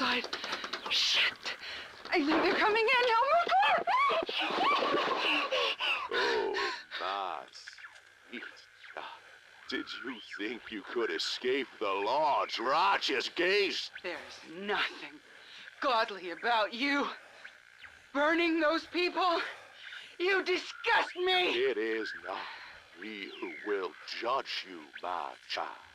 outside. Shit! I think they're coming in. Elmer! Oh, my sweet. Did you think you could escape the Lord's righteous gaze? There's nothing godly about you. Burning those people? You disgust me! It is not we who will judge you, my child.